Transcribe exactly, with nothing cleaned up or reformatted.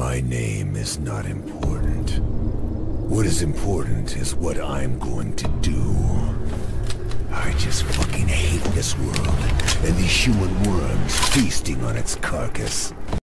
My name is not important. What is important is what I'm going to do. I just fucking hate this world, and these human worms feasting on its carcass.